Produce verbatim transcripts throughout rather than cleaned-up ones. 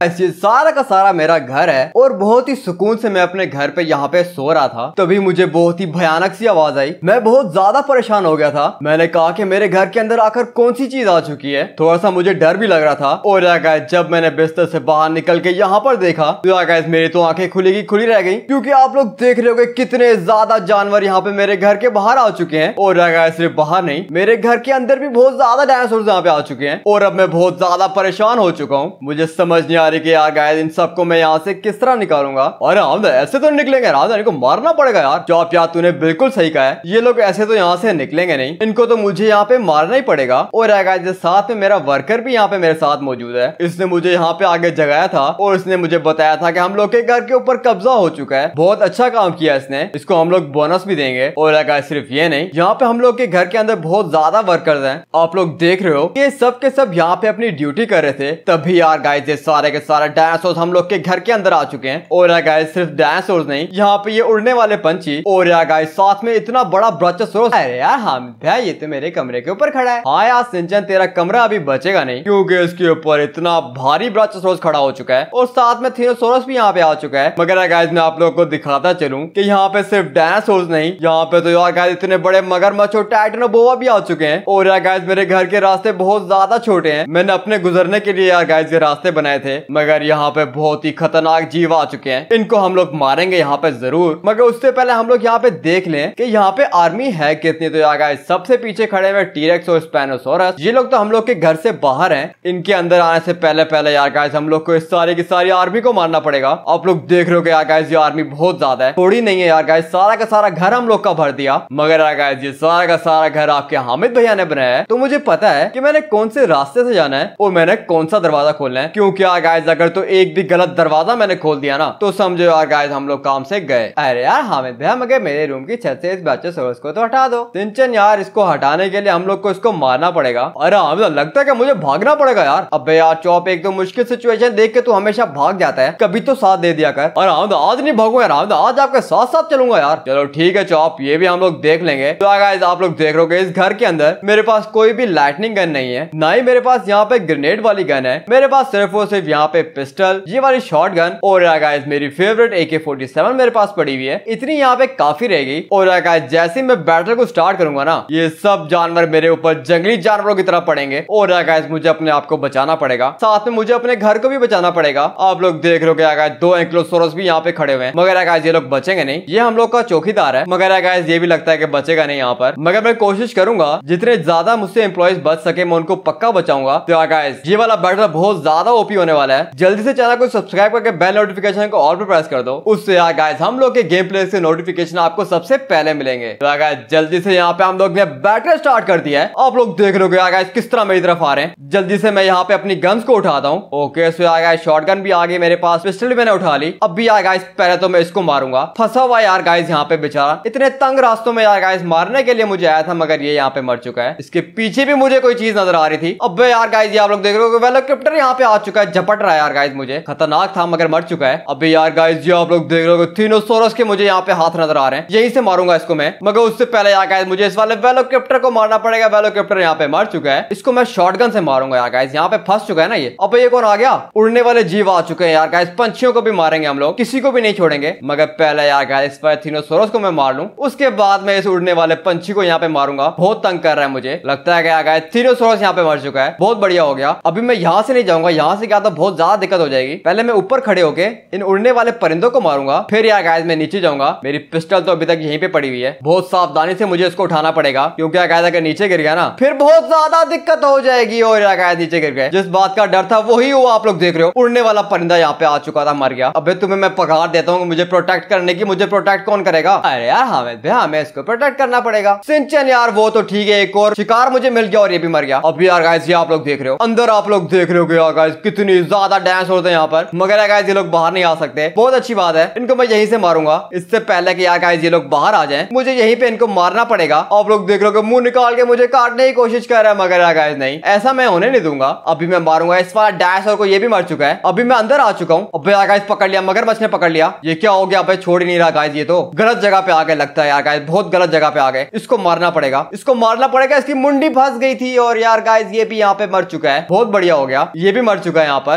ये सारा का सारा मेरा घर है और बहुत ही सुकून से मैं अपने घर पे यहाँ पे सो रहा था, तभी मुझे बहुत ही भयानक सी आवाज आई। मैं बहुत ज्यादा परेशान हो गया था। मैंने कहा कि मेरे घर के अंदर आकर कौन सी चीज आ चुकी है। थोड़ा सा मुझे डर भी लग रहा था। और गाइस जब मैंने बिस्तर से बाहर निकल के यहाँ पर देखा तो गाइस मेरी तो आंखें खुली की खुली रह गई, क्योंकि आप लोग देख रहे हो कितने ज्यादा जानवर यहाँ पे मेरे घर के बाहर आ चुके हैं। और गाइस सिर्फ बाहर नहीं, मेरे घर के अंदर भी बहुत ज्यादा डायनासोर यहाँ पे आ चुके हैं। और अब मैं बहुत ज्यादा परेशान हो चुका हूँ। मुझे समझ नहीं आ रही कि यार गाइस इन सबको मैं यहाँ से किस तरह निकालूंगा। और राम ऐसे तो निकलेंगे, राम इनको मारना पड़ेगा यार। जो आप यार तूने बिल्कुल सही कहा है, ये लोग ऐसे तो यहाँ से निकलेंगे नहीं, इनको तो मुझे यहाँ पे मारना ही पड़ेगा। और गाइस साथ में मेरा वर्कर भी यहाँ पे मेरे साथ मौजूद है। इसने मुझे यहाँ पे आगे जगाया था और इसने मुझे बताया था कि हम लोग के घर के ऊपर कब्जा हो चुका है। बहुत अच्छा काम किया इसने, इसको हम लोग बोनस भी देंगे। और गाइस सिर्फ ये नहीं, यहाँ पे हम लोग के घर के अंदर बहुत ज्यादा वर्कर्स हैं। आप लोग देख रहे हो ये सब के सब यहाँ पे अपनी ड्यूटी कर रहे थे, तभी यार गाइस ये सारे के सारे डायनासोर हम लोग के घर के अंदर आ चुके हैं। और गाइस सिर्फ डायनासोर नहीं, यहाँ पे ये उड़ने वाले पंछी और यार गाइस साथ में इतना बड़ा ब्राचियोसाउरस। अरे यार हामिद भाई ये तो मेरे कमरे के ऊपर खड़ा है। हाँ यार सिंचन तेरा कमरा अभी बचेगा नहीं, क्योंकि इसके ऊपर इतना भारी ब्राचियोसाउरस खड़ा हो चुका है और साथ में थिनोसॉरस भी यहाँ पे आ चुका है। मगर गाइस मैं आप लोगों को दिखाता चलूं कि यहाँ पे सिर्फ डायनासोर नहीं, यहाँ पे तो यार गाइस इतने बड़े मगरमच्छ और टाइटनोबोआ भी आ चुके हैं। और यार गाइस मेरे घर के रास्ते बहुत ज्यादा छोटे हैं। मैंने अपने गुजरने के लिए यार गाइस ये रास्ते बनाए थे, मगर यहाँ पे बहुत ही खतरनाक जीव आ चुके हैं। इनको हम लोग मारेंगे यहाँ पे जरूर, मगर उससे पहले हम लोग यहाँ पे देख लें कि यहाँ पे आर्मी है कितनी। तो यार गाइस सबसे पीछे खड़े हुए टी-रेक्स और स्पेनोसॉरस, ये लोग तो हम लोग के घर से बाहर हैं। इनके अंदर आने से पहले पहले यार गाइस हम लोग को इस सारी की सारी आर्मी को मारना पड़ेगा। आप लोग देख रहे हो यार गाइस ये आर्मी बहुत ज्यादा है, थोड़ी नहीं है यार गाइस। सारा का सारा घर हम लोग का भर दिया, मगर यार गाइस ये सारा का सारा घर आपके हामिद भैया ने बनाया है। तो मुझे पता है कि मैंने कौन से रास्ते से जाना है और मैंने कौन सा दरवाजा खोलना है, क्योंकि यार गाइस अगर तो एक भी गलत दरवाजा मैंने खोल दिया ना तो समझो यार गाइस हम लोग काम से गए। अरे यार हामिद भैया मगर मेरे रूम की छत से इस ब्राचियोसाउरस को तो हटा दो। सिंचन यार इसको हटाने के लिए हम लोग को इसको मारना पड़ेगा। अरे हामिद लगता है कि मुझे भागना पड़ेगा यार। अबे यार चौप एक तो मुश्किल सिचुएशन देख के तू हमेशा भाग जाता है, कभी तो साथ दे दिया कर। अरे हामिद आज नहीं भागूंगा यार, आज आपके साथ साथ चलूंगा यार। चलो ठीक है चौप, ये भी हम लोग देख लेंगे। तो गाइस आप लोग देख रहे हो इस घर के अंदर मेरे पास कोई भी लाइटनिंग गन नहीं है, ना ही मेरे पास यहाँ पे ग्रेनेड वाली गन है। मेरे पास सिर्फ और सिर्फ यहाँ पे पिस्टल, ये वाली शॉर्ट गन और गाइस मेरी favourite A K forty seven मेरे पास पड़ी हुई है। इतनी यहाँ पे काफी रहेगी। और गाइस जैसे मैं बैटल को स्टार्ट करूंगा ना, ये सब जानवर मेरे ऊपर जंगली जानवरों की तरह पड़ेंगे। और गाइस मुझे अपने आप को बचाना पड़ेगा, साथ में मुझे अपने घर को भी बचाना पड़ेगा। आप लोग देख रहे हो गाइस दो एंक्लोसोरस भी यहाँ पे खड़े हुए हैं, मगर गाइस ये लोग बचेंगे नहीं। ये हम लोग का चौकीदार है, मगर गाइस ये भी लगता है कि बचेगा नहीं यहाँ पर। मगर मैं कोशिश करूंगा जितने ज्यादा मुझसे एम्प्लॉइज बच सके मैं उनको पक्का बचाऊंगा। तो गाइस ये वाला बैटल बहुत ज्यादा ओपी होने वाला है। जल्दी से चैनल को सब्सक्राइब करके बेल नोटिफिकेशन को ऑल पे प्रेस कर दो, उससे यार गाइस हम लोग के गेम प्ले से नोटिफिकेशन आपको सबसे पहले मिलेंगे। तो गाइस जल्दी से यहाँ पे हम लोग ने बैटल स्टार्ट कर दिया है। आप लोग देख रहे हो गाइस किस तरह मेरी तरफ आ रहे हैं। जल्दी से मैं यहाँ पे अपनी गन्स को उठाता हूँ। ओके सो यार गाइस शॉटगन भी आ गई मेरे पास, पिस्टल भी मैंने उठा ली। अब भी यार गाइस पहले तो मैं इसको मारूंगा। फंसा हुआ यार गाइस यहाँ पे बेचारा, इतने तंग रास्तों में यार गाइस मारने के लिए मुझे आया था, मगर ये यहाँ पे मर चुका है। इसके पीछे भी मुझे कोई चीज नजर आ रही थी। अब यार गाइस ये आप लोग देख रहे हो हेलीकॉप्टर यहाँ पे आ चुका है, झपट रहा है यार गाइस, मुझे खतरनाक था मगर मर चुका है। अब यार गाइस ये आप लोग देख रहे हो थिनोसॉरस के मुझे यहाँ पे हाथ नजर आ रहे हैं, यहीं से मारूंगा इसको मैं। मगर उससे पहले यार गाइस मुझे इस वाले हेलीकॉप्टर को मारना पड़ेगा। हेलीकॉप्टर यहाँ पे मर चुका है, इसको मैं शॉटगन से मारूंगा यार गाइस। यहाँ पे फंस चुका है ना ये। अब ये कौन आ गया? उड़ने वाले जीव आ चुके हैं यार गाइस, पंछियों को भी मारेंगे हम लोग, किसी को भी नहीं छोड़ेंगे। मगर पहले यार गाइस थिनोसॉरस को मैं मार लूं, उसके बाद मैं इस उड़ने वाले पंछी को यहाँ पे मारूंगा। बहुत तंग कर रहा है मुझे, लगता है यार गाइस थिनोसॉरस यहाँ पे मर चुका है। बहुत बढ़िया हो गया। अभी मैं यहाँ से नहीं जाऊंगा, यहाँ से क्या तो बहुत ज्यादा दिक्कत हो जाएगी। पहले मैं ऊपर खड़े होके इन उड़ने वाले परिंदों को मारूंगा, फिर यार गाइस मैं नीचे जाऊंगा। मेरी पिस्टल तो अभी तक यहीं पे पड़ी हुई है, बहुत सावधानी से मुझे इसको उठाना पड़ेगा, क्योंकि यार गाइस अगर नीचे गिर गया ना फिर बहुत ज्यादा दिक्कत हो जाएगी। और यार गाइस नीचे गिर गए, जिस बात का डर था वही हुआ। आप लोग देख रहे हो उड़ने वाला परिंदा यहाँ पे आ चुका था, मर गया। अबे तुम्हें मैं पगार देता हूँ मुझे प्रोटेक्ट करने की, मुझे प्रोटेक्ट कौन करेगा? अरे यार हामिद भैया हमें इसको प्रोटेक्ट करना पड़ेगा। सिंचन यार वो तो ठीक है, एक और शिकार मुझे मिल गया और ये भी मर गया। अब यार गाइस ये आप लोग देख रहे हो अंदर, आप लोग देख रहे हो यार गाइस कितनी ज्यादा डांस होते हैं यहाँ पर, मगर यार गाइस ये लोग बाहर नहीं आ सकते। बहुत अच्छी बात है, इनको मैं यहीं से मारूंगा। इससे पहले कि यार गाइस ये लोग बाहर आ जाएं, मुझे यहीं पे इनको मारना पड़ेगा। आप लोग देख रहे हो मुंह निकाल के मुझे काटने की कोशिश कर रहा है, मगर यार गाइस नहीं, ऐसा मैं होने नहीं दूंगा। अभी मैं मारूंगा इस बार डायनासोर को, ये भी मर चुका है। अभी मैं अंदर आ चुका हूँ। अब यार गाइस पकड़ लिया, मगरमच्छ ने पकड़ लिया। ये क्या हो गया? भाई छोड़ ही नहीं रहा गाइस, ये तो गलत जगह पे आ गए लगता है यार गाइस, बहुत गलत जगह पे आ गए। इसको मारना पड़ेगा, इसको मारना पड़ेगा। इसकी मुंडी फंस गई थी और यार गाइस ये भी यहाँ पे मर चुका है। बहुत बढ़िया हो गया, ये भी मर चुका है यहाँ पर।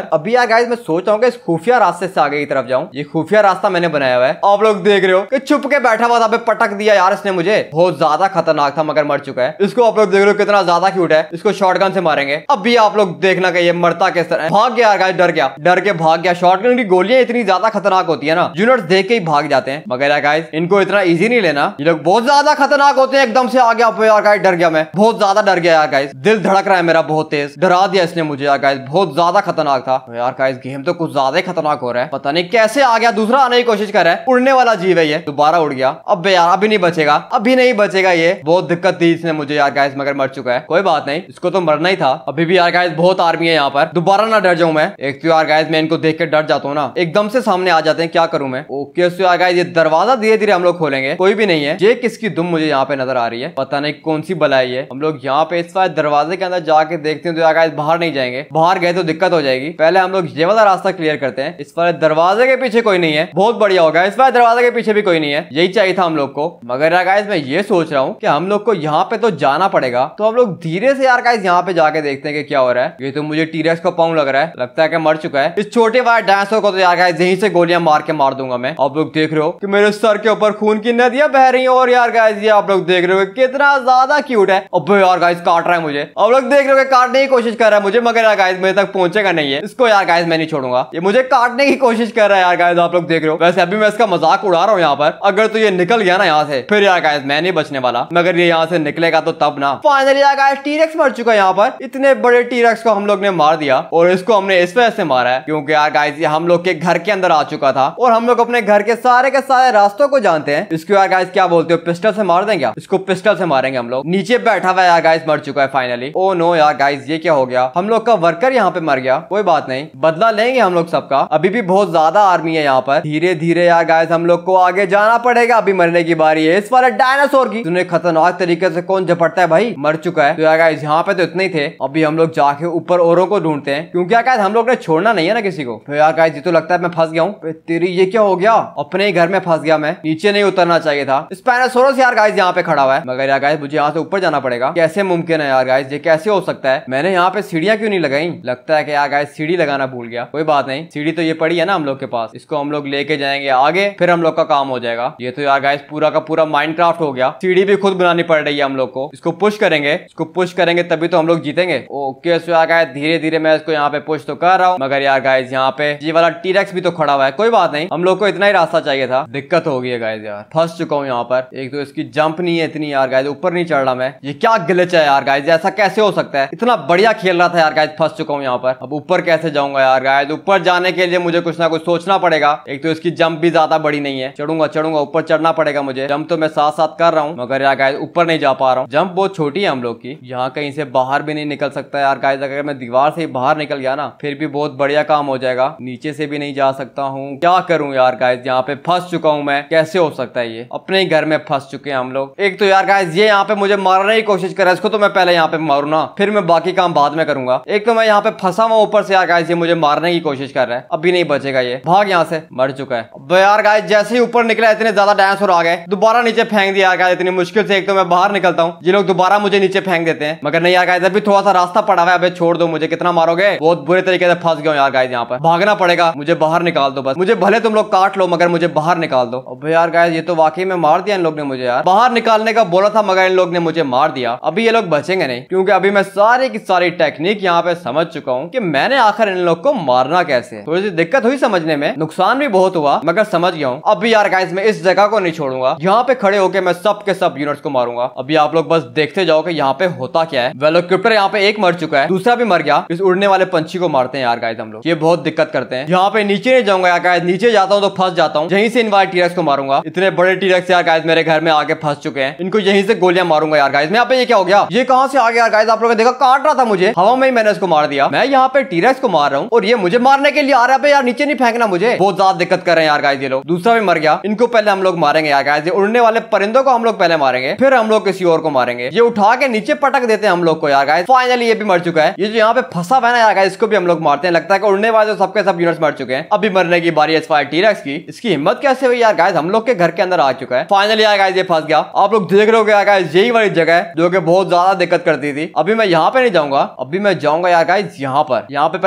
अंदर। अभी यार गाइस मैं सोच रहा हूँ कि इस खुफिया रास्ते से आगे की तरफ जाऊँ। ये खुफिया रास्ता मैंने बनाया हुआ है, आप लोग देख रहे हो कि छुप के बैठा हुआ था, पे पटक दिया यार इसने मुझे। बहुत ज्यादा खतरनाक था मगर मर चुका है। इसको आप लोग देख रहे हो कितना ज्यादा क्यूट है। इसको शॉटगन से मारेंगे। अब भी आप लोग देखना कि ये मरता किस तरह। भाग गया यार गाइस, डर गया, डर के भाग गया। शॉटगन की गोलियां इतनी ज्यादा खतरनाक होती है ना, यूनिट्स देख के ही भाग जाते हैं। मगर यार गाइस इनको इतना इजी नहीं लेना, ये लोग बहुत ज्यादा खतरनाक होते हैं। एकदम से आ गया यार गाइस, डर गया मैं, बहुत ज्यादा डर गया यार गाइस। दिल धड़क रहा है मेरा बहुत तेज, डरा दिया इसने मुझे यार गाइस, बहुत ज्यादा खतरनाक था यार गाइस। गेम तो कुछ ज्यादा ही खतरनाक हो रहा है, पता नहीं कैसे आ गया। दूसरा आने की कोशिश कर रहा है, उड़ने वाला जीव है ये, दोबारा उड़ गया। अब यार अभी नहीं बचेगा, अभी नहीं बचेगा ये। बहुत दिक्कत दी इसने मुझे यार गाइस, मगर मर चुका है। कोई बात नहीं, इसको तो मरना ही था। अभी भी यार गाइस बहुत आर्मी है यहाँ पर, दोबारा ना डर जाऊं मैं। एक तो यार गाइस मैं इनको देख के डर जाता हूँ ना, एकदम से सामने आ जाते हैं, क्या करूं मैं। ओके सो यार गाइस ये दरवाजा धीरे धीरे हम लोग खोलेंगे। कोई भी नहीं है, ये किसकी दुम मुझे यहाँ पे नजर आ रही है, पता नहीं कौन सी बलाई है। हम लोग यहाँ पे इस बार दरवाजे के अंदर जाके देखते हैं तो यार गाइस बाहर नहीं जाएंगे, बाहर गए तो दिक्कत हो जाएगी। पहले हम लोग ये वाला रास्ता क्लियर करते हैं। इस बार दरवाजे के पीछे कोई नहीं है, बहुत बढ़िया होगा। इस बार दरवाजे के पीछे भी कोई नहीं है, यही चाहिए था हम लोग को। मगर यार गाइस मैं ये सोच रहा हूँ कि हम लोग को यहाँ पे तो जाना पड़ेगा, तो हम लोग धीरे से यार गाइस यहाँ पे जाके देखते हैं कि क्या हो रहा है। ये तो मुझे टीरेक्स का पाँव लग रहा है, लगता है कि मर चुका है। इस छोटे वाले डायनासोर को तो यार गाइस यहीं से गोलियां मार के मार दूंगा मैं। आप लोग देख रहे हो कि मेरे सर के ऊपर खून की नदियां बह रही हैं। और यार गाइस ये आप लोग देख रहे हो कितना ज्यादा क्यूट है। अब यार गाइस काट रहा है मुझे, आप लोग देख रहे हो काटने की कोशिश कर रहा है मुझे, मगर यार गाइस मेरे तक पहुंचेगा नहीं है। इसको यार गाइस मैं नहीं छोड़ूंगा, ये मुझे काटने की कोशिश कर रहा है यार गाइस, आप लोग देख रहे हो। वैसे अभी मैं इसका मजाक उड़ा रहा हूँ यहाँ पर, अगर तो ये निकल गया ना यहाँ से, फिर यार गाइस मैं नहीं बचने वाला। मगर ये यहाँ से निकलेगा तो तब ना। फाइनली यार गाइस टीरेक्स मर चुका है यहाँ पर। इतने बड़े टीरेक्स को हम लोग ने मार दिया, और इसको हमने इस वजह से मारा है क्योंकि यार गाइस ये हम लोग के घर के अंदर आ चुका था, और हम लोग अपने घर के सारे के सारे रास्तों को जानते हैं। इसको यार गाइस क्या बोलते हो, पिस्टल से मार देंगे? इसको पिस्टल से मारेंगे हम लोग। नीचे बैठा हुआ यार गाइस मर चुका है फाइनली। ओ नो यार गाइस ये क्या हो गया, हम लोग का वर्कर यहाँ पे मर गया। कोई बात नहीं, बदला लेंगे हम लोग सबका। अभी भी बहुत ज्यादा आर्मी है यहाँ पर। धीरे धीरे यार गाइस हम लोग को आगे जाना पड़ेगा। अभी मरने की बारी है इस वाले डायनासोर की। तूने खतरनाक तरीके से कौन झपटता है भाई, मर चुका है। तो यार गाइस यहाँ पे तो इतने ही थे। अभी हम लोग जाके ऊपर औरों को ढूंढते हैं, क्योंकि यार गाइस हम लोग ने छोड़ना नहीं है ना किसी को। तो यार गाइस ये तो लगता है मैं फंस गया हूँ। तेरी ये क्या हो गया, अपने ही घर में फंस गया मैं। नीचे नहीं उतरना चाहिए था। स्पाइनोसॉरस यार गाइस यहाँ पे खड़ा हुआ है, मगर यार गाइस मुझे यहाँ से ऊपर जाना पड़ेगा। कैसे मुमकिन है यार गाइस, ये कैसे हो सकता है? मैंने यहाँ पे सीढ़ियां क्यों नहीं लगाई? लगता है कि यार गाइस सीढ़ी लगाना भूल गया। कोई बात नहीं, सीढ़ी तो ये पड़ी है ना हम लोग के पास, इसको हम लोग लेके जाएंगे आगे, फिर हम लोग का काम हो जाएगा। ये तो यार गाइस पूरा का पूरा माइनक्राफ्ट हो गया। सीढ़ी भी खुद बनानी पड़ रही है हम लोग को। इसको पुश करेंगे, इसको पुश करेंगे तभी तो हम लोग जीतेंगे। ओके सो यार गाइस धीरे धीरे मैं इसको यहाँ पे पुश तो कर रहा हूँ, मगर यार गाइस यहाँ पे ये वाला टीरेक्स भी तो खड़ा हुआ है। कोई बात नहीं, हम लोग को इतना ही रास्ता चाहिए था। दिक्कत हो गई है गाइस, यार फंस चुका हूँ यहाँ पर। एक तो इसकी जंप नहीं है इतनी यार गाइस, ऊपर नहीं चढ़ रहा मैं। ये क्या ग्लिच है यार गाइस, ऐसा कैसे हो सकता है? इतना बढ़िया खेल रहा था यार गाइस, फंस चुका हूँ यहाँ पर। अब ऊपर कैसे जाऊंगा यार गाइस? ऊपर जाने के लिए मुझे कुछ ना कुछ सोचना पड़ेगा। एक तो इसकी जंप भी ज्यादा बड़ी नहीं है। चढ़ूंगा चढ़ूंगा ऊपर चढ़ना पड़ेगा मुझे। जंप तो मैं साथ साथ कर रहा हूँ, मगर यार गाइस ऊपर नहीं जा पा रहा हूँ। जंप बहुत छोटी है हम लोग की, यहाँ कहीं से बाहर भी नहीं निकल सकता यार गाइस। अगर मैं दीवार से बाहर निकल गया ना, फिर भी बहुत बढ़िया काम हो जाएगा। नीचे से भी नहीं जा सकता हूँ, क्या करूँ यार गाइस? यहाँ पे फंस चुका हूँ मैं। कैसे हो सकता है ये? अपने ही घर में फंस चुके हैं हम लोग। एक तो यार गाइस ये यहाँ पे मुझे मारने की कोशिश कर रहा है, इसको तो मैं पहले यहाँ पे मारू ना, फिर मैं बाकी काम बाद में करूंगा। एक तो मैं यहाँ पे फंसा हुआ ऊपर से यार गाइस, ये मुझे मारने की कोशिश कर रहा है। अभी नहीं बचेगा ये, भाग यहाँ से, मर चुका है। अब यार गाइस जैसे ही ऊपर निकला इतने ज्यादा डायनासोर आ गए, दोबारा नीचे फेंक दिया यार गाइस इतनी मुश्किल से। एक तो मैं बाहर निकलता हूँ, ये लोग दोबारा मुझे नीचे फेंक देते हैं, मगर नहीं यार गाइस अभी थोड़ा सा रास्ता पड़ा हुआ है। अबे छोड़ दो मुझे, कितना मारोगे? बहुत बुरे तरीके से फंस गया यार गाइस, यहाँ पर भागना पड़ेगा मुझे। बाहर निकाल दो बस, मुझे भले तुम लोग काट लो मगर मुझे बाहर निकाल दो। अब यार गाइस ये तो वाकई में मार दिया इन लोग ने मुझे यार। बाहर निकालने का बोला था मगर इन लोग ने मुझे मार दिया। अभी ये लोग बचेंगे नहीं, क्योंकि अभी मैं सारी की सारी टेक्निक यहाँ पे समझ चुका हूँ कि मैंने आखिर इन लोग को मारना कैसे है। थोड़ी सी दिक्कत हुई समझने में, नुकसान भी बहुत हुआ, मगर समझ गया हूँ। अभी यार गाइस मैं इस जगह को नहीं छोड़ूंगा, यहाँ पे खड़े होकर मैं सब के सब यूनिट्स को मारूंगा। अभी आप लोग बस देखते जाओ कि यहाँ पे होता क्या है। वेलोक्रिप्टर यहाँ पे एक मर चुका है, दूसरा भी मर गया। इस उड़ने वाले पंछी को मारते हैं यार गाइस हम लोग, ये बहुत दिक्कत करते हैं। यहाँ पे नीचे नहीं जाऊंगा यार गाइस, नीचे जाता हूँ तो फंस जाता हूँ। यहीं से इन वाले टीरेक्स को मारूंगा। इतने बड़े टीरेक्स यार गाइस मेरे घर में आके फंस चुके हैं, इनको यहीं से गोलियां मारूंगा यार गाइस। मैं यहाँ पे ये क्या हो गया, ये कहां से आ गया यार गाइस? आप लोगों ने देखा, काट रहा था मुझे, हवा में ही मैंने इसको मार दिया। मैं यहाँ पे टीरेक्स को मार रहा हूँ और ये मुझे मारने के लिए आ रहा है। यार नीचे नहीं फेंकना मुझे, बहुत ज्यादा दिक्कत कर रहे हैं यार गाइस ये लोग। दूसरा भी मर गया, इनको पहले हम लोग मारेंगे यार गाइस। ये उड़ने वाले परिंदों को हम लोग पहले मारेंगे, फिर हम लोग किसी और को मारेंगे। ये उठा के नीचे पटक देते हैं हम लोग को यार गाइस। फाइनली ये भी मर चुका है। ये जो यहाँ पे फंसा हुआ है ना यार गाइस, इसको भी हम लोग मारते हैं। लगता है कि उड़ने वाले सबके सब यूनिट्स मर चुके हैं। अभी मरने की बारी है टीरेक्स की। इसकी हिम्मत कैसे हुई यार गाइस, हम लोग के घर के अंदर आ चुका है। फाइनली यार गाइस ये फंस गया। आप लोग देख रहे हो यार गाइस, यही वाली जगह है जो कि बहुत ज्यादा दिक्कत करती थी। अभी मैं यहाँ पे नहीं जाऊंगा, अभी मैं जाऊंगा यार गाइस यहाँ पर। यहाँ पे पहले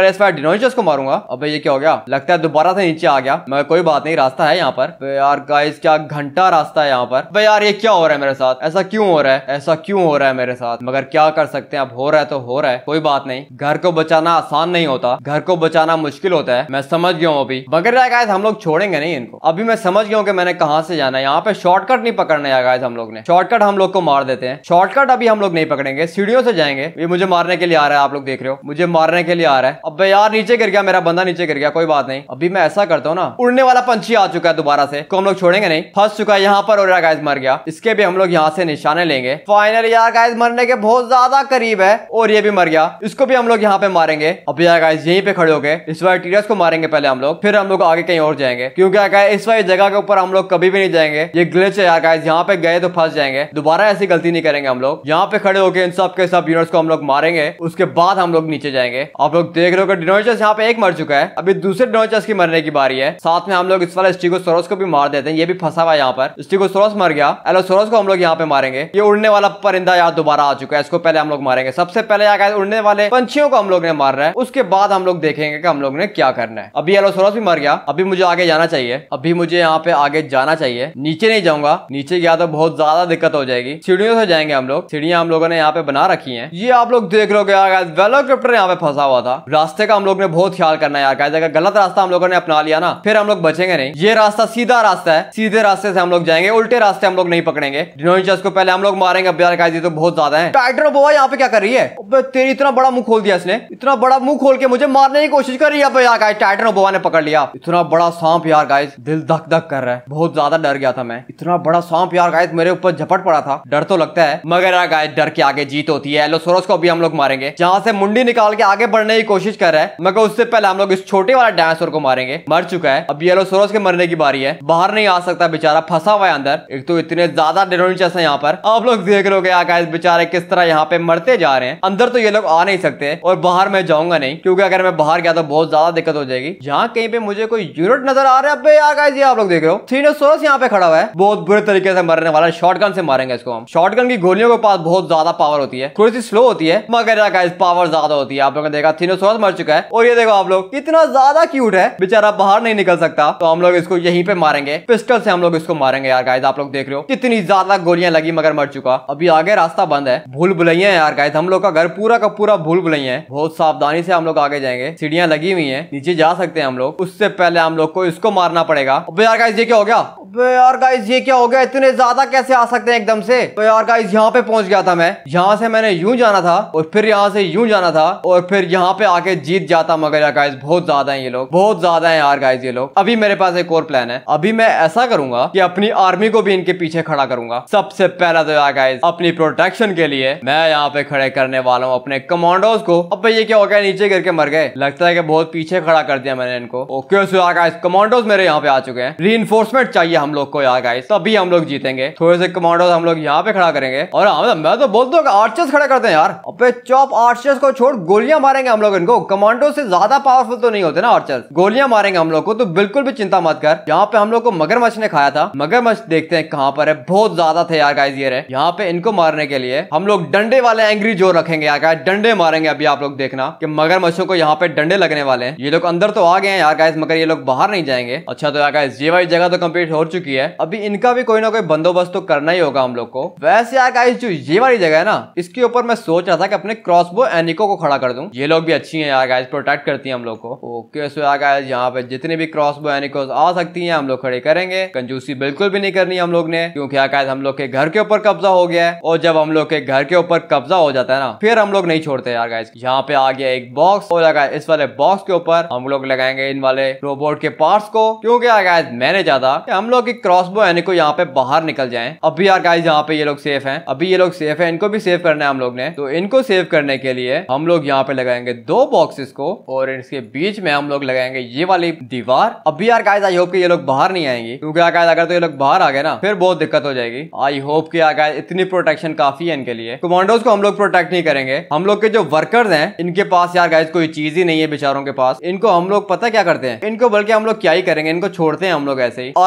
पहले इस बार डिनोनियस को मारूंगा। अबे ये क्या हो गया, लगता है दोबारा से नीचे आ गया, मगर कोई बात नहीं, रास्ता है यहाँ पर। यार गाइस क्या घंटा रास्ता है यहाँ पर। भाई यार ये क्या हो रहा है मेरे साथ, ऐसा क्यों हो रहा है, ऐसा क्यों हो रहा है मेरे साथ, मगर क्या कर सकते हैं, अब हो रहा है तो हो रहा है, कोई बात नहीं। घर को बचाना आसान नहीं होता, घर को बचाना मुश्किल होता है, मैं समझ गया हूँ अभी, मगर यार गाइस हम लोग छोड़ेंगे नहीं इनको। अभी मैं समझ गया हूँ कि मैंने कहाँ से जाना है, यहाँ पे शॉर्टकट नहीं पकड़ना है गाइस, हम लोग ने शॉर्टकट हम लोग को मार देते हैं। शॉर्टकट अभी हम लोग नहीं पकड़ेंगे, सीढ़ियों से जाएंगे। ये मुझे मारने के लिए आ रहा है, आप लोग देख रहे हो, मुझे मारने के लिए आ रहा है। अब यार नीचे गिर गया, मेरा बंदा नीचे गिर गया, कोई बात नहीं। अभी मैं ऐसा करता हूँ ना, उड़ने वाला पंछी आ चुका है दोबारा से, को हम लोग छोड़ेंगे नहीं, फंस चुका है यहाँ पर, और यार गाइस मर गया। इसके भी हम लोग यहाँ से निशाने लेंगे। फाइनली यार गाइस मरने के बहुत ज्यादा करीब है, और ये भी मर गया, इसको भी हम लोग यहाँ पे मारेंगे। अब यार गाइस यहीं पे खड़े हो गए, इस बार टीरियस को मारेंगे पहले हम लोग, फिर हम लोग आगे कहीं और जाएंगे, क्योंकि यार गाइस इस वाली जगह के ऊपर हम लोग कभी भी नहीं जाएंगे। ये ग्लिच है यार गाइस, यहाँ पे गए तो फंस जाएंगे, दोबारा ऐसी गलती नहीं करेंगे हम लोग। यहाँ पे खड़े होकर इन सब के सब यूनिट्स को हम लोग मारेंगे, उसके बाद हम लोग नीचे जाएंगे। आप लोग देख रहे हो कि डिनोनियस यहाँ पे एक मर चुका है, अभी दूसरे डिनोनियस की मरने की बारी है। साथ में हम लोग इस वाले स्टीगोसॉरस को भी मार देते हैं, ये भी फंसा हुआ है यहाँ पर। स्टीगोसॉरस मर गया, एलोसॉरस को हम लोग यहाँ पे मारेंगे। ये उड़ने वाला परिंदा यार दोबारा आ चुका है, इसको पहले हम लोग मारेंगे। सबसे पहले यार उड़ने वाले पंछियों को हम लोग ने मार रहा है, उसके बाद हम लोग देखेंगे कि हम लोग ने क्या करना है। अभी एलोसॉरस भी मर गया, अभी मुझे आगे जाना चाहिए, अभी मुझे यहाँ पे आगे जाना चाहिए। नीचे नहीं जाऊंगा, नीचे गया तो बहुत ज्यादा दिक्कत हो जाएगी। सीढ़ियों से जाएंगे हम लोग, सीढ़ियां हम लोगों ने यहाँ पे बना रखी हैं। ये आप लोग देख रहे हो वेलोसिरैप्टर यहाँ पे फंसा हुआ था। रास्ते का हम लोग ने बहुत ख्याल करना है यार गाइस, अगर गलत रास्ता हम लोगों ने अपना लिया ना, फिर हम लोग बचेंगे नहीं। ये रास्ता सीधा रास्ता है, सीधे रास्ते से हम लोग जाएंगे, उल्टे रास्ते हम लोग नहीं पकड़ेंगे। डिनोनियस को पहले हम लोग मारेंगे। अब यार गाइस ये तो बहुत ज्यादा है। टाइटैनोबोआ यहाँ पे क्या कर रही है, तेरी इतना बड़ा मुंह खोल दिया इसने, इतना बड़ा मुंह खोल के मुझे मारने की कोशिश कर रही है। यार गाइस टाइटैनोबोआ ने पकड़ लिया, इतना बड़ा सांप यार गाइस, दिल धक धक कर रहा है, बहुत ज्यादा डर गया था मैं। इतना बड़ा सांप यार गाइस मेरे ऊपर झपट पड़ा था, डर तो लगता है, मगर यार गाइस डर के आगे जीत होती है। एलोसॉरस को भी हम लोग मारेंगे, जहां से मुंडी निकाल के आगे बढ़ने की कोशिश कर रहा है, मगर उससे पहले हम लोग इस छोटे वाला डायनासोर को मारेंगे। मर चुका है, अब एलोसॉरस के मरने की बारी है, बाहर नहीं आ सकता बेचारा, फंसा हुआ है अंदर। एक तो इतने ज्यादा डिनोनियस है यहाँ पर, आप लोग देख रहे हो गाइस बेचारे किस तरह यहाँ पे मरते जा रहे हैं। अंदर तो ये लोग आ नहीं सकते, और बाहर मैं जाऊंगा नहीं, क्योंकि अगर मैं बाहर गया तो बहुत ज्यादा दिक्कत हो जाएगी। जहाँ कहीं पे मुझे कोई यूनिट नजर आ रहा है, यार गाइस ये आप लोग देख रहे हो थीनोसॉरस यहाँ पे खड़ा हुआ है, बहुत बुरे तरीके से मरने वाला है। शॉटगन से मारेंगे इसको हम। शॉटगन की गोलियों के पास बहुत ज्यादा पावर होती है, थोड़ी सी स्लो होती है, मगर यार गाइस पावर ज्यादा होती है। आप लोगों ने देखा थीनोसॉरस मर चुका है, और ये देखो आप लोग कितना ज्यादा क्यूट है, बेचारा बाहर नहीं निकल सकता, तो हम लोग इसको यहीं पे मारेंगे। पिस्टल से हम लोग इसको मारेंगे यार गाइस, आप लोग देख रहे हो कितनी ज्यादा गोलियां लगी, मगर मर चुका। अभी आगे रास्ता बंद है, भूल भुलैया है यार गाइस, हम लोग का घर पूरा का पूरा भूल भुलैया है। बहुत सावधानी से हम लोग आगे जाएंगे, सीढ़ियां लगी हुई है, नीचे जा सकते हैं हम लोग, उससे पहले हम लोग को इसको मारना पड़ेगा। अबे यार गाइस ये क्या हो गया, अबे यार गाइस ये क्या हो गया, इतने ज्यादा कैसे आ सकते हैं एकदम से। तो यार गाइस यहाँ पे पहुंच गया था मैं, यहाँ से मैंने यूं जाना था, और फिर यहाँ से यूं जाना था, और फिर यहाँ पे आके जीत जाता, मगर यार गाइस बहुत ज्यादा है ये लोग, बहुत ज्यादा है यार गाइस ये लोग। अभी मेरे पास एक और प्लान है, अभी मैं ऐसा करूंगा कि अपनी आर्मी को भी इनके पीछे खड़ा करूंगा। सबसे पहला तो यार गाइस अपनी प्रोटेक्शन के लिए मैं यहाँ पे खड़े करने वाला हूँ अपने कमांडोज को। अब ये क्या हो गया, नीचे गिर के मर गए, लगता है कि बहुत पीछे खड़ा कर दिया मैंने इनको। ओके सो यार गाइस कमांडोज मेरे यहाँ पे आ चुके हैं, रीइंफोर्समेंट चाहिए हम लोग को यार गाइस, तभी हम लोग जीतेंगे। थोड़े से कमांडोज हम लोग यहाँ पे खड़ा करेंगे, और हाँ मैं तो बोलता हूँ आर्चर्स खड़े करते हैं यार। अबे चॉप आर्चर्स को छोड़, गोलियां मारेंगे हम लोग इनको, कमांडो से ज्यादा पावरफुल तो नहीं होते ना आर्चर्स, गोलियां मारेंगे हम लोग को, तो बिल्कुल भी चिंता मत कर। यहाँ पे हम लोग को मगरमच्छ ने खाया था, मगरमच्छ देखते हैं कहाँ पर है, बहुत ज्यादा थे यार गाइस ये रहे। यहाँ पे इनको मारने के लिए हम लोग डंडे वाले एंग्री जो रखेंगे यार गाइस, डंडे मारेंगे। अभी आप लोग देखना कि मगरमच्छों को यहाँ पे डंडे लगने वाले हैं। ये लोग अंदर तो आ गए हैं यार गाइस, मगर ये लोग बाहर नहीं जाएंगे। अच्छा तो यार गाइस ये वाली जगह तो कंप्लीट हो चुकी है, अभी इनका भी कोई ना कोई बंदोबस्त तो करना ही होगा हम लोग को। वैसे यार गाइस जो ये वाली जगह है ना, इसके ऊपर मैं सोच रहा था कि अपने क्रॉसबो एनिको को खड़ा कर दूं। ये लोग भी अच्छी हैं यार गाइस, प्रोटेक्ट करती हैं हम लोग को। ओके सो यार गाइस यहाँ पे जितने भी क्रॉसबो एनिकोस आ सकती हैं हम लोग खड़े करेंगे। कंजूसी बिल्कुल भी नहीं करनी हम लोग ने, क्योंकि यार गाइस हम लोग के घर के ऊपर कब्जा हो गया है, और जब हम लोग के घर के ऊपर कब्जा हो जाता है ना, फिर हम लोग नहीं छोड़ते यार गाइस। यहाँ पे आ गया एक बॉक्स, और लगा इस वाले बॉक्स के ऊपर हम लोग लगाएंगे इन वाले रोबोट के पार्ट्स को, क्योंकि यार गाइस मैंने चाहता कि हम लोग की क्रॉसबो एनिको यहाँ पे बाहर निकल जाए। अभी यार गाइस यहाँ पे ये लोग सेफ हैं, अभी ये लोग सेफ है, इनको भी सेव करना है हम लोग ने, तो इनको सेव करने के लिए हम लोग यहाँ पे लगाएंगे दो बॉक्सेस को, और इसके बीच में हम लोग लगाएंगे ये वाली दीवार। अभी यार गाइस आई होप कि ये लोग बाहर नहीं आएंगे, क्योंकि यार गाइस अगर तो ये लोग बाहर आ गए ना फिर बहुत दिक्कत हो जाएगी। आई होप कि यार गाइस इतनी प्रोटेक्शन काफी है इनके लिए। कमांडोज को हम लोग प्रोटेक्ट नहीं करेंगे, हम लोग के जो वर्कर्स हैं इनके पास यार गाइस कोई चीज ही नहीं है बेचारों के पास। इनको हम लोग पता क्या करते हैं, इनको बल्कि हम लोग क्या ही करेंगे, इनको छोड़ते हैं हम लोग ऐसे ही। आर्मी हम लोग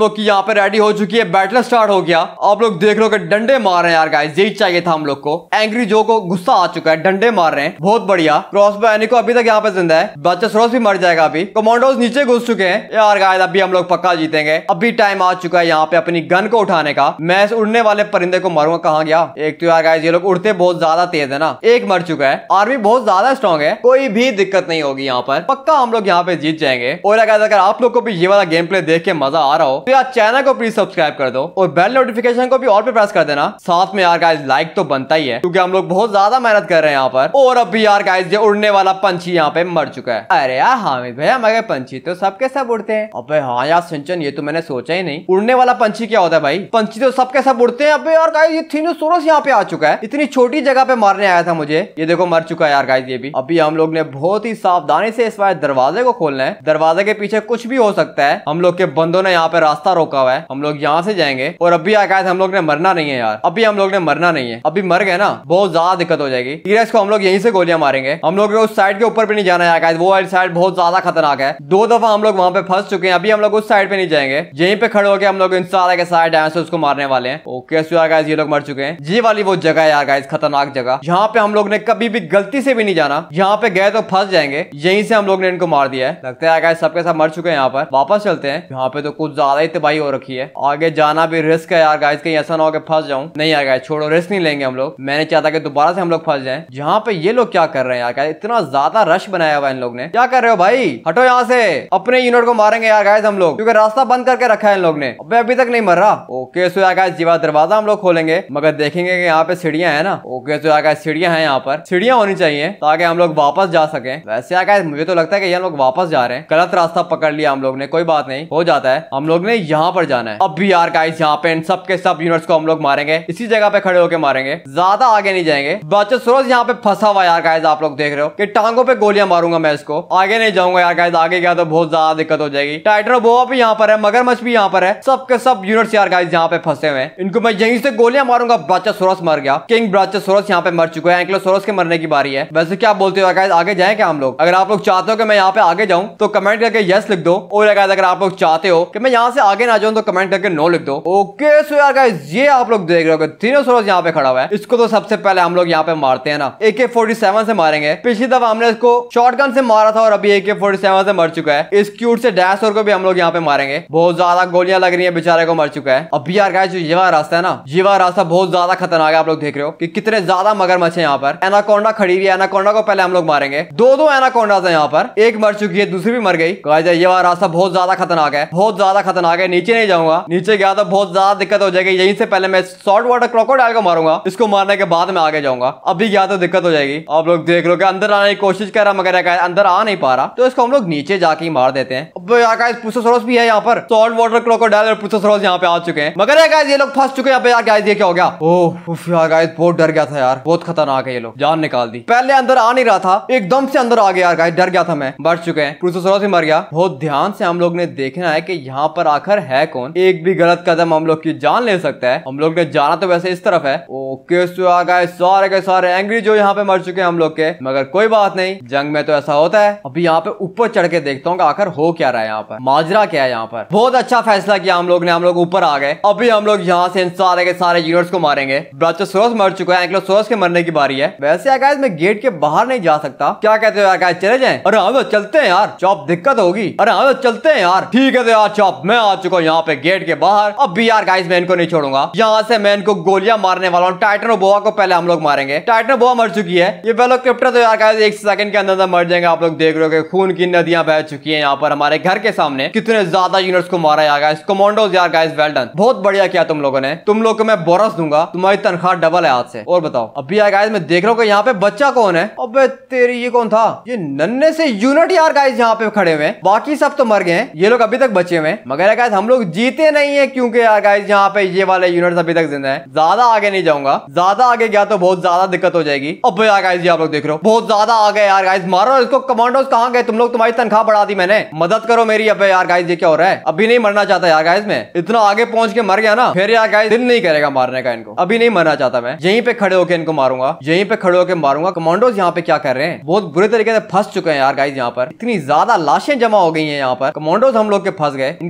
लोग की यहाँ पे रेडी हो चुकी है, बैटल स्टार्ट हो गया। आप लोग देख लो कि डंडे मार रहे हैं यार गाइस, यही चाहिए था हम लोग को। एंग्री जो को गुस्सा आ चुका है, डंडे मार रहे हैं, बहुत बढ़िया। क्रॉसबो एनिको अभी तक यहाँ पे जिंदा है, बच्चा सरोस भी मर जाएगा अभी। कमांडोज नीचे घुस चुके हैं यार गाइस, अभी हम लोग पक्का जीतेंगे। अभी टाइम आ चुका है यहाँ पे अपनी गन को उठाने का। मैं इस उड़ने वाले परिंदे को मारूंगा, कहाँ गया? एक तो यार गाइस ये लोग उड़ते बहुत ज्यादा तेज है ना, एक मर चुका है। आर्मी बहुत ज्यादा स्ट्रॉन्ग है, कोई भी दिक्कत नहीं होगी यहाँ पर, पक्का हम लोग यहाँ पे जीत जाएंगे। और अगर आप लोग को भी ये वाला गेम प्ले देख के मजा आ रहा हो तो यार चैनल को प्लीज सब्सक्राइब कर दो और बेल नोटिफिकेशन को भी ऑल पे प्रेस कर देना। साथ में यार गाइस लाइक तो बनता ही है, क्योंकि हम लोग बहुत ज्यादा मेहनत कर रहे हैं यहाँ पर। और अभी यार गाइस ये उड़ने वाला पंछी यहाँ पे मर चुका है। अरे यार हामिद भैया, मगर पंछी तो सबके सब उड़ते हैं। अबे हाँ यार सिंचन, ये तो मैंने सोचा ही नहीं, उड़ने वाला पंछी क्या होता है भाई? पंछी तो सबके सब उड़ते हैं। अबे यार गाइस ये थिनोसॉरस यहाँ पे आ चुका है, इतनी छोटी जगह पे मारने आया था मुझे। ये देखो मर चुका है यार गाइस ये भी। अभी हम लोग ने बहुत ही सावधानी से इस बार दरवाजे को खोलना है, दरवाजे के पीछे कुछ भी हो सकता है। हम लोग के बंदों ने यहाँ पे रास्ता रोका हुआ है, हम लोग यहाँ से जाएंगे। और अभी गाइस हम लोग ने मरना नहीं है यार, अभी हम लोग ने मरना नहीं है। अभी मर गए ना बहुत ज्यादा दिक्कत हो जाएगी। टीरेक्स को हम लोग यहीं से गोलियां मारेंगे, हम लोग उस साइड के ऊपर भी नहीं जाना है गाइस, वो वाली साइड बहुत ज्यादा खतरनाक है। दो दफा हम लोग वहां पे फंस चुके हैं, अभी हम लोग उस साइड पे नहीं जाएंगे, यहीं पे खड़े होकर हम लोग इन सारे के सारे डायनासोर से उसको मारने वाले हैं। ओके सो यार गाइस ये लोग मर चुके हैं। ये वाली वो जगह है यार गाइस, खतरनाक जगह, यहाँ पे हम लोग ने कभी भी गलती से भी नहीं जाना, यहाँ पे गए तो फंस जाएंगे। यहीं से हम लोग ने इनको मार दिया है, लगता है गाइस सबके सब मर चुके हैं। यहाँ पर वापस चलते हैं, यहाँ पे तो कुछ ज्यादा ही तबाही हो रखी है, आगे जाना भी रिस्क है यार गाइस, कहीं ऐसा ना हो कि फंस जाऊं। नहीं यार गाइस छोड़ो, रिस्क नहीं लेंगे हम लोग, मैंने चाहता कि दोबारा से हम लोग फंस जाएं। यहाँ पे ये लोग क्या कर रहे हैं यार गाइस, इतना ज्यादा रश बनाया हुआ इन लोग ने, क्या कर रहे हो भाई? हटो यहाँ से, अपने यूनिट को मारेंगे यार गाइस हम लोग, क्योंकि रास्ता बंद करके रखा है इन लोग ने। अबे अभी तक नहीं मर रहा। ओके सो यार गाइस जीवा दरवाजा हम लोग खोलेंगे, मगर देखेंगे कि यहाँ पे सीढ़ियां है ना। ओके सो यार गाइस सीढ़ियां हैं, यहाँ पर सीढ़ियां होनी चाहिए ताकि हम लोग वापस जा सके। वैसे यार गाइस मुझे तो लगता है कि ये लोग वापस जा रहे हैं, गलत रास्ता पकड़ लिया हम लोग ने, कोई बात नहीं, हो जाता है। हम लोग ने यहाँ पर जाना है। अब भी यार गाइस यहाँ पे इन सब के सब यूनिट्स को हम लोग मारेंगे, इसी जगह पे खड़े होकर मारेंगे, ज्यादा आगे नहीं जाएंगे। ब्राचियोसाउरस यहाँ पे फंसा हुआ यार गाइस, आप लोग देख रहे हो कि टांगों पे गोलियां मारूंगा मैं इसको, आगे नहीं जाऊंगा यार गाइस, आगे गया तो बहुत ज्यादा दिक्कत हो जाएगी। टाइटनोबोआ भी यहाँ पर है, मगरमच्छ भी यहाँ पर है, सबके सब यूनिट्स यार गाइस यहाँ पे फंसे हुए हैं, इनको मैं यहीं से गोलियां मारूंगा। ब्राचियोसाउरस मर गया, किंग ब्राचियोसाउरस यहाँ पे मर चुका है, एंक्लोसोरस के मरने की बारी है। वैसे क्या बोलते हो गाइस, आगे जाए क्या हम लोग? अगर आप लोग चाहते हो कि मैं यहाँ पे आगे जाऊं तो कमेंट करके यस लिख दो, और गाइस अगर आप लोग चाहते हो कि मैं यहाँ से आगे ना जाऊं तो कमेंट करके नो लिख दो। ओके सो यार गाइस ये आप लोग देख रहे हो कि थिनोसॉरस यहाँ पे खड़ा हुआ है, इसको तो सबसे पहले हम लोग यहाँ पे मारते हैं ना, ए के फोर्टी सेवन से मारेंगे। पिछली दफा हमने इसको शॉटगन से मारा था और अभी ए के फोर्टी सेवन से मर चुका है। इस क्यूट से डायनासोर को भी हम लोग यहाँ पे मारेंगे, बहुत ज्यादा गोलियां लग रही है, बेचारे को मर चुका है। अभी यार गाइस जो ये वाला रास्ता है ना, ये वाला रास्ता बहुत ज्यादा खतरनाक है, आप लोग देख रहे हो कि कितने ज्यादा मगरमच्छ है यहाँ पर। एनाकोंडा खड़ी हुई है, एनाकोंडा को पहले हम लोग मारेंगे। दो दो एनाकोंडा है यहाँ पर, एक मर चुकी है, दूसरी भी मर गई। गाइस ये वाला रास्ता बहुत ज्यादा खतरनाक है, बहुत ज्यादा खतरनाक है। नीचे नहीं जाऊंगा, नीचे गया तो बहुत ज्यादा दिक्कत हो जाएगी। यहीं से पहले मैं सॉल्ट वाटर क्रोकोडाइल को मारूंगा, इसको मारने के बाद मैं आगे जाऊंगा। अभी गया तो दिक्कत हो जाएगी। आप लोग देख लो कि अंदर आने की कोशिश कर रहा मगर अंदर आ नहीं पा रहा, तो इसको हम लोग नीचे जाके ही मार देते हैं। अब यार गाइस पुसोसॉरस भी है यहाँ पर, सॉल्ट वाटर क्रोकोडाइल और पुसोसॉरस यहाँ पे आ चुके हैं, मगर यार गाइस ये लोग फंस चुके हैं। अब यार गाइस ये क्या हो गया? ओह उफ यार गाइस बहुत डर गया था यार, बहुत खतरनाक है ये लोग, जान निकाल दी। पहले अंदर आ नहीं रहा था, एकदम से अंदर आ गया यार गाइस, डर गया था मैं। मर चुके हैं, पुसोसॉरस भी मर गया। बहुत ध्यान से हम लोग ने देखना है कि यहाँ पर आखिर है कौन, एक भी गलत कदम हम लोग की जान ले सकता है। हम लोग ने जाना तो वैसे इस तरफ है। ओके सो यार गाइस सारे के सारे एंग्री जो यहाँ पे मर चुके हैं हम लोग के, मगर कोई बात नहीं, जंग में तो ऐसा होता है। अभी यहाँ पे ऊपर चढ़ के देखता हूँ आखिर हो क्या रहा है यहाँ पर, माजरा क्या है यहाँ पर। बहुत अच्छा फैसला किया हम लोग ने, हम लोग ऊपर आ गए। अभी हम लोग यहाँ से इन सारे के सारे यूनिट्स को मारेंगे। ब्राचियोसाउरस मर चुका है, एंक्लोसोरस के मरने की बारी है। वैसे यार गाइस मैं गेट के बाहर नहीं जा सकता, क्या कहते हो यार गाइस, चले जाएं? अरे हाँ चलते हैं यार चॉप, दिक्कत होगी। अरे हाँ चलते हैं यार, ठीक है तो यार चॉप मैं आ चुका हूँ यहाँ पे गेट के बाहर। अब भी यार गाइस मैं इनको नहीं छोड़ूंगा, यहाँ से मैं इनको गोलियां मारने वाला हूँ। टाइटनोबोआ को पहले हम लोग मारेंगे, टाइटनोबोआ मर चुकी है। ये वेलोसिरैप्टर तो यार गाइस एक सेकंड के अंदर मर जाएंगे। आप लोग देख रहे हो कि खून की नदियां बह चुकी हैं यहाँ पर हमारे घर के सामने। कितने ज्यादा यूनिट्स को मारा यार गाइस, कमांडोज यार गाइस वेल डन, बहुत बढ़िया किया तुम लोगों ने। तुम लोग को मैं बोनस दूंगा, तुम्हारी तनख्वाह डबल है आज से। और बताओ अभी यार गाइस मैं देख रहा हूँ कि यहाँ पे बच्चा कौन है। अबे तेरी ये कौन था? ये नन्हे से यूनिट यार गाइस यहाँ पे खड़े हुए, बाकी सब तो मर गए हैं, ये लोग अभी तक बचे हुए। मगर गाइस हम लोग जीते नहीं है, क्योंकि यार गाइस यहाँ पे ये वाले यूनिट अभी तक जिंदा है। ज्यादा आगे नहीं जाऊंगा, ज्यादा आगे गया तो बहुत ज्यादा दिक्कत हो जाएगी। अब यार गाइस ये आप लोग देख रहे हो बहुत ज्यादा आ गए यार गाइस, मारो इसको। कमांडोज कहाँ गए तुम लोग? तुम्हारी तनख्वाह बढ़ा दी मैंने, मदद करो मेरी। अब यार गाइस ये क्या हो रहा है? अभी नहीं मरना चाहता यार गाइस मैं, इतना आगे पहुंच के मर गया ना, फिर यार गाइस दिल नहीं करेगा मारने का इनको। अभी नहीं मरना चाहता मैं, यहीं पे खड़े होकर इनको मारूंगा, यहीं पे खड़े होकर मारूंगा। कमांडोज यहाँ पे क्या कर रहे हैं? बहुत बुरे तरीके से फंस चुके हैं यार गाइस, यहाँ पर इतनी ज्यादा लाशें जमा हो गई हैं यहाँ पर। कमांडोज हम लोग के फंस गए, इनके लिए रास्ता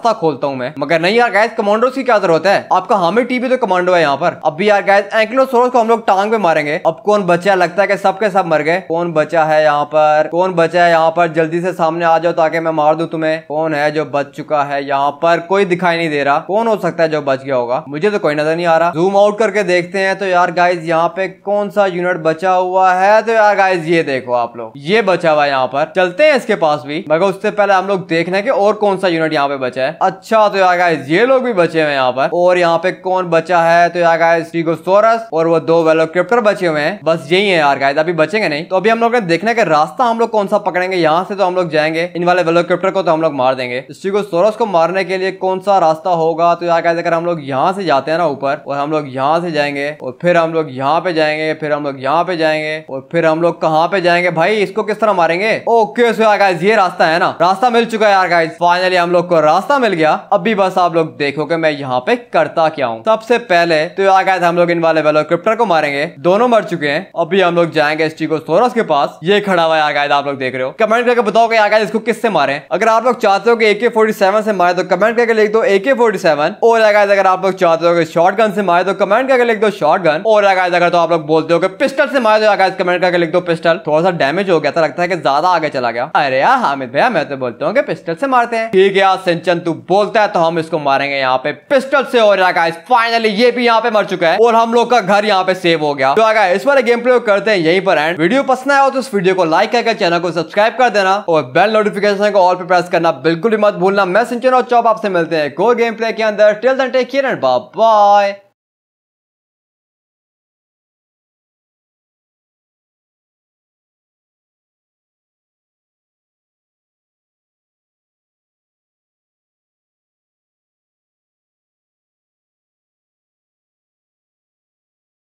रास्ता खोलता हूँ मैं। मगर नहीं यार गाइस, कमांडोस की क्या जरूरत है, आपका हामिद टीवी तो कमांडो है यहाँ पर। अब भी यार गाइस एंकिलोसोरस को हम लोग टांग पे मारेंगे। अब कौन बचा, लगता है कि सब के सब मर गए। कौन बचा है यहाँ पर, कौन बचा है यहाँ पर, जल्दी से सामने आ जाओ ताकि मैं मार दूं तुम्हें। कौन है जो बच चुका है यहाँ पर, कोई दिखाई नहीं दे रहा। कौन हो सकता है जो बच गया होगा, मुझे तो कोई नजर नहीं आ रहा। जूम आउट करके देखते हैं तो यार गाइस यहाँ पे कौन सा यूनिट बचा हुआ है। तो यार गाइस ये देखो आप लोग, ये बचा हुआ है यहाँ पर। चलते हैं इसके पास भी, मगर उससे पहले हम लोग देखना है कि और कौन सा यूनिट यहाँ पे बचा है। अच्छा तो यार गाइस ये लोग भी बचे हुए हैं यहाँ पर। और यहाँ पे कौन बचा है, तो यार गाइस स्टीगोसोरस और वो दो वेलोक्रिप्टर बचे हुए हैं। बस यही है यार गाइस, अभी बचेंगे नहीं। तो अभी हम लोग ने देखना है कि रास्ता हम लोग कौन सा पकड़ेंगे। यहाँ से तो हम लोग जाएंगे, इन वाले वेलोक्रिप्टर को तो हम लोग मार देंगे। स्टीगोसोरस को मारने के लिए कौन सा रास्ता होगा, तो यार गाइस अगर हम लोग यहाँ से जाते हैं ना ऊपर, और हम लोग यहाँ से जाएंगे और फिर हम लोग यहाँ पे जाएंगे, फिर हम लोग यहाँ पे जाएंगे और फिर हम लोग कहाँ पे जाएंगे भाई, इसको किस तरह मारेंगे। ओके सो यार गाइस ये रास्ता है ना, रास्ता मिल चुका है यार गाइस। फाइनली हम लोग को रास्ता मिल गया। अभी बस आप लोग देखो कि मैं यहाँ पे करता क्या हूँ। सबसे पहले तो यार गाइस हम लोग इन वाले वेलोक्रिप्टर को मारेंगे, दोनों मर चुके हैं। अभी हम लोग जाएंगे स्टीगोसोरस के पास, ये खड़ा हुआ यार गाइस आप लोग देख रहे हो। कमेंट करके बताओ कि यार गाइस इसको किससे मारें। अगर आप लोग चाहते हो कि ए के फोर्टी सेवन से मारे तो कमेंट करके लिख दो ए के फोर्टी सेवन। और यार गाइस अगर आप लोग चाहते हो कि शॉटगन से मारे तो कमेंट करके लिख दो शॉटगन। और यार गाइस अगर तो आप लोग बोलते हो कि पिस्टल से मारे तो यार गाइस कमेंट करके लिख दो पिस्टल। थोड़ा सा डैमेज हो गया था, लगता है कि ज्यादा आगे चला गया। अरे यार हामिद भैया मैं तो बोलता हूँ कि पिस्टल से मारते हैं। ठीक है यार सिंचन तू बोलता है तो हम इसको मारेंगे यहाँ पे पिस्टल से। और यार गाइस फाइनली ये भी यहाँ पे मर चुका है और हम लोग का घर यहाँ पे सेव हो गया। तो यार गाइस इस वाले गेम प्ले को करते हैं यहीं पर एंड। वीडियो पसंद आया हो तो इस वीडियो को लाइक करके चैनल को सब्सक्राइब कर देना और बेल नोटिफिकेशन को ऑल पे प्रेस करना बिल्कुल भी मत भूलना। मैं सिंचन और चॉप आपसे मिलते हैं एक और गेम प्ले के अंदर। Till then take care and bye bye.